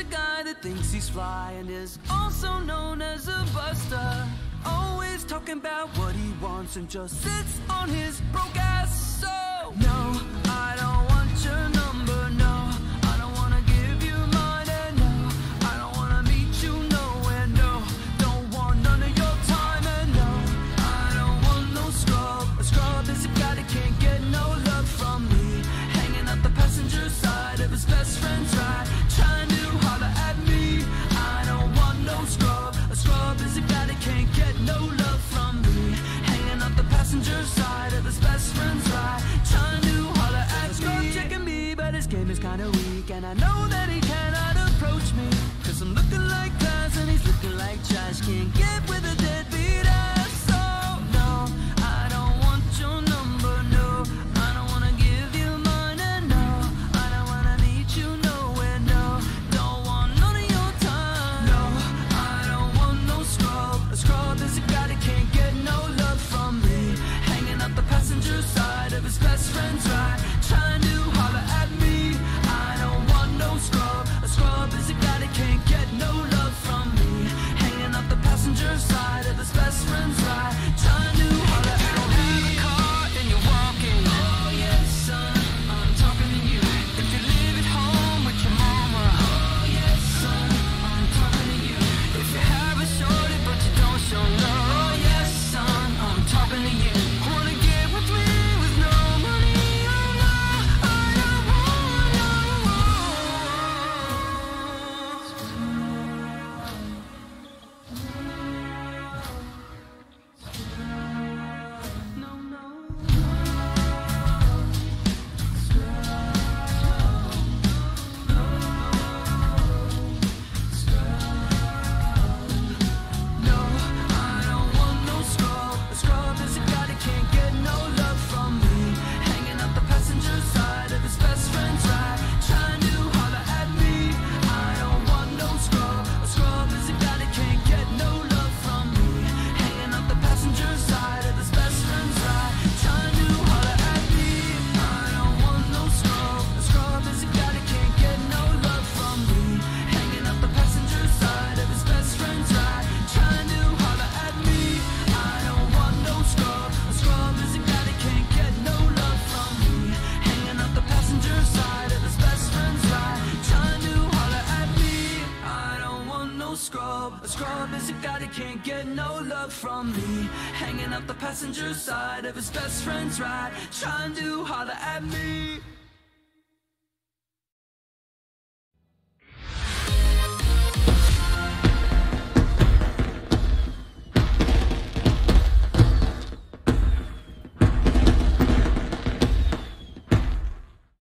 a guy that thinks he's fly and is also known as a buster. Always talking about what he wants and just sits on his broke ass. So no, I don't want your number, no. I don't wanna give you mine, and no, I don't wanna meet you nowhere, no. Don't want none of your time, and no, I don't want no scrub. A scrub is a guy that can't get no love from me, hanging out the passenger side of his best friend's ride, trying to holler at me. I don't want no scrub. A scrub is a guy that can't get no love from me, hanging out the passenger side of his best friend's ride, trying to holler at me. Scrub checking me, but his game is kinda weak, and I know that he cannot approach me, 'cause I'm looking like glass and he's looking like trash. Can't get with a deadbeat ass. So no, I don't want your number, no. I don't wanna give you mine, and no, I don't wanna meet you nowhere, no. Don't want none of your time. No, I don't want no scrub. A scrub is a guy that can't get no love from me, hanging out the passenger side of his best friend's ride, trying to holler at me. I don't want no scrub. A scrub is a guy that can't get no love from me, hanging out the passenger side of his best friend's ride, trying to holler at me. You don't have a car and you're walking. Oh yes, son, I'm talking to you. If you live at home with your mama. Oh yes, son, I'm talking to you. If you have a shorty but you don't show love. Oh yes, son, I'm talking to you. Wanna get with me with no money? Oh no, I don't want no. No, no. No, I don't want no scrub. A scrub is a guy that can't get no love from me, hanging out the passenger side of his best friend's ride, trying to holler at me. I don't want no scrub. A scrub is a guy that can't get no love from me, hanging out the passenger side of his best friend's ride, trying to holler at me. I don't want no scrub. A scrub is a guy that can't get no love from me, hanging out the passenger side of his best friend's ride, trying to holler at me. I don't want no scrub. A scrub is a guy that can't get no love from me, hanging out the passenger side of his best friend's ride, trying to holler at me. I don't want no scrub. A scrub is a guy that can't get no love from me, hanging out the passenger side of his best friend's ride, trying to holler at me.